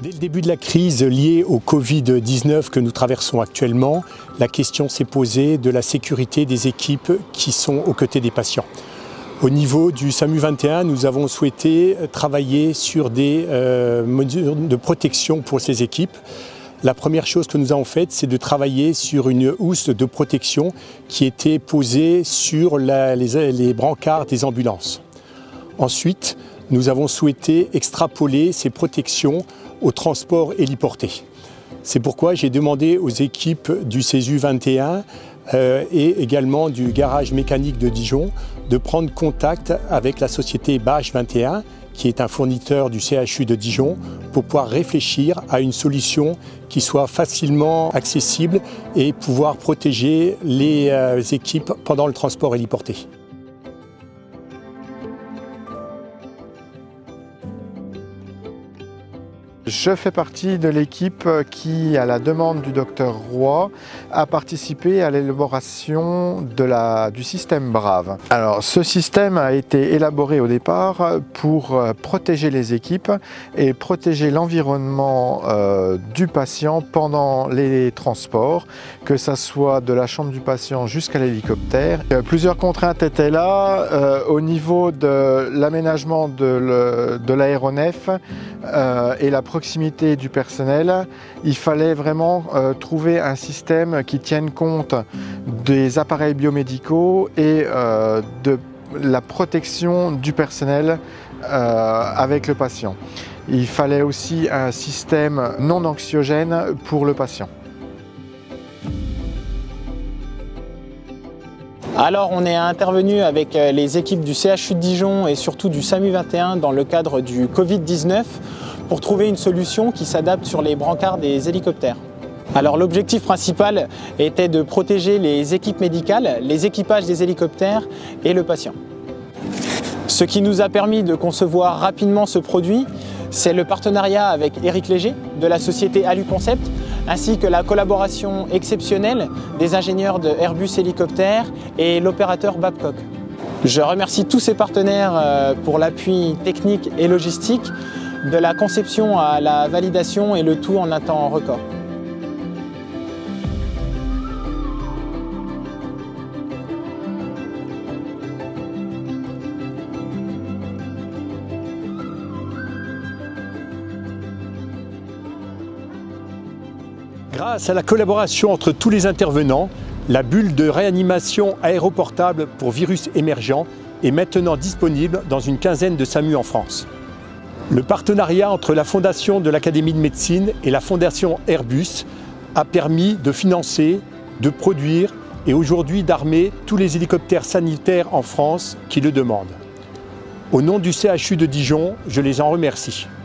Dès le début de la crise liée au Covid-19 que nous traversons actuellement, la question s'est posée de la sécurité des équipes qui sont aux côtés des patients. Au niveau du SAMU 21, nous avons souhaité travailler sur des mesures de protection pour ces équipes. La première chose que nous avons faite, c'est de travailler sur une housse de protection qui était posée sur les brancards des ambulances. Ensuite, nous avons souhaité extrapoler ces protections au transport héliporté. C'est pourquoi j'ai demandé aux équipes du CESU 21 et également du garage mécanique de Dijon de prendre contact avec la société Bâche 21, qui est un fournisseur du CHU de Dijon, pour pouvoir réfléchir à une solution qui soit facilement accessible et pouvoir protéger les équipes pendant le transport héliporté. Je fais partie de l'équipe qui, à la demande du docteur Roy, a participé à l'élaboration du système Brave. Alors, ce système a été élaboré au départ pour protéger les équipes et protéger l'environnement du patient pendant les transports, que ce soit de la chambre du patient jusqu'à l'hélicoptère. Plusieurs contraintes étaient là au niveau de l'aménagement de l'aéronef et la proximité du personnel. Il fallait vraiment trouver un système qui tienne compte des appareils biomédicaux et de la protection du personnel avec le patient. Il fallait aussi un système non anxiogène pour le patient. Alors on est intervenu avec les équipes du CHU de Dijon et surtout du SAMU 21 dans le cadre du Covid-19 pour trouver une solution qui s'adapte sur les brancards des hélicoptères. Alors l'objectif principal était de protéger les équipes médicales, les équipages des hélicoptères et le patient. Ce qui nous a permis de concevoir rapidement ce produit, c'est le partenariat avec Éric Léger de la société Aluconcept, ainsi que la collaboration exceptionnelle des ingénieurs de Airbus Hélicoptère et l'opérateur Babcock. Je remercie tous ces partenaires pour l'appui technique et logistique, de la conception à la validation et le tout en un temps record. Grâce à la collaboration entre tous les intervenants, la bulle de réanimation aéroportable pour virus émergents est maintenant disponible dans une quinzaine de SAMU en France. Le partenariat entre la Fondation de l'Académie de médecine et la Fondation Airbus a permis de financer, de produire et aujourd'hui d'armer tous les hélicoptères sanitaires en France qui le demandent. Au nom du CHU de Dijon, je les en remercie.